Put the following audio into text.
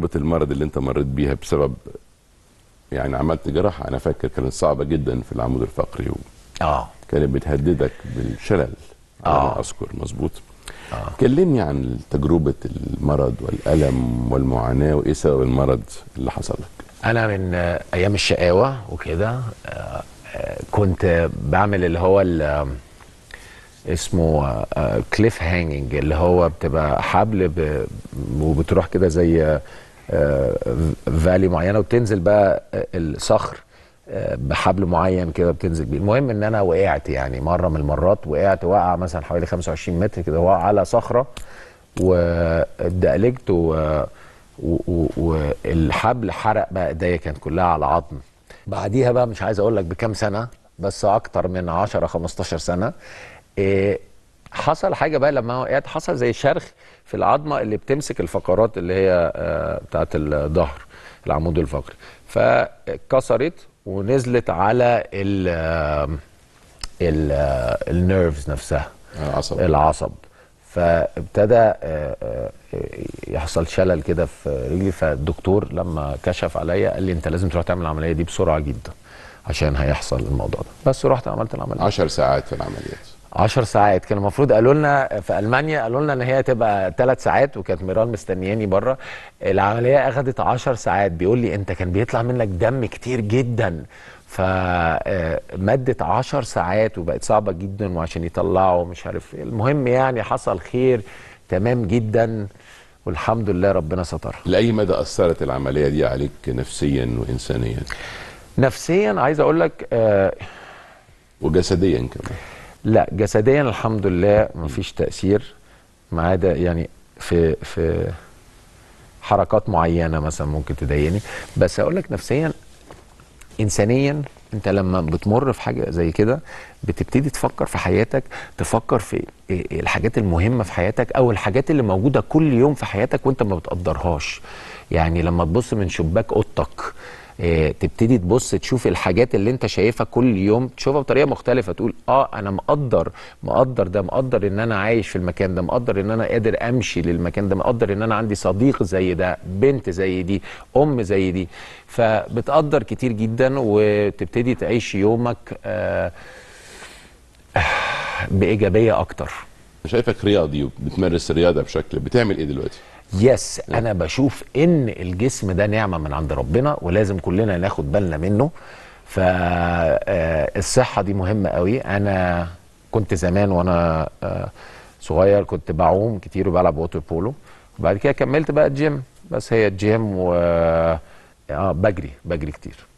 حقبة المرض اللي انت مريت بيها بسبب يعني عملت جراحة، انا فاكر كانت صعبة جدا في العمود الفقري كانت بتهددك بالشلل على ما اذكر. مظبوط. كلمني عن تجربة المرض والألم والمعاناة وايه سبب المرض اللي حصل لك. انا من ايام الشقاوة وكده كنت بعمل اللي هو اسمه كليف هانجنج، اللي هو بتبقى حبل وبتروح كده زي فالي معينه وبتنزل بقى الصخر بحبل معين كده بتنزل بيه. المهم ان انا وقعت، يعني مره من المرات وقعت وقع مثلا حوالي 25 متر كده، وقع على صخره واتدقلجت والحبل حرق بقى ايديا، كانت كلها على عظم. بعديها بقى مش عايز اقول لك بكام سنه، بس اكتر من 10 15 سنه حصل حاجه بقى لما وقعت، حصل زي شرخ في العظمه اللي بتمسك الفقرات اللي هي بتاعت الظهر، العمود الفقري، فاتكسرت ونزلت على النيرفز نفسها، العصب. فابتدى يحصل شلل كده في رجلي. فالدكتور لما كشف عليا قال لي انت لازم تروح تعمل العمليه دي بسرعه جدا عشان هيحصل الموضوع ده. بس رحت عملت العمليه. 10 ساعات في العمليات. 10 ساعات. كان المفروض قالوا لنا في المانيا، قالوا لنا ان هي تبقى 3 ساعات، وكانت ميرال مستنياني بره. العمليه اخذت 10 ساعات. بيقول لي انت كان بيطلع منك دم كتير جدا، فمدت 10 ساعات وبقت صعبه جدا، وعشان يطلعوا مش عارف ايه. المهم يعني حصل خير تمام جدا والحمد لله ربنا سترها. لاي مدى اثرت العمليه دي عليك نفسيا وانسانيا؟ نفسيا عايز اقول لك وجسديا كمان؟ لا، جسديا الحمد لله مفيش تأثير، ما عدا يعني في حركات معينة مثلا ممكن تضايقني. بس اقول لك نفسيا انسانيا، انت لما بتمر في حاجة زي كده بتبتدي تفكر في حياتك، تفكر في الحاجات المهمة في حياتك او الحاجات اللي موجودة كل يوم في حياتك وانت ما بتقدرهاش. يعني لما تبص من شباك اوضتك تبتدي تبص تشوف الحاجات اللي انت شايفها كل يوم، تشوفها بطريقه مختلفه، تقول انا مقدر ده، مقدر ان انا عايش في المكان ده، مقدر ان انا قادر امشي للمكان ده، مقدر ان انا عندي صديق زي ده، بنت زي دي، ام زي دي. فبتقدر كتير جدا وتبتدي تعيش يومك بايجابيه اكتر. شايفك رياضي وبتمارس الرياضه بشكل، بتعمل ايه دلوقتي؟ انا بشوف ان الجسم ده نعمه من عند ربنا ولازم كلنا ناخد بالنا منه. فالصحه دي مهمه قوي. انا كنت زمان وانا صغير كنت بعوم كتير وبلعب ووتر بولو، وبعد كده كملت بقى الجيم. بس هي الجيم بجري كتير.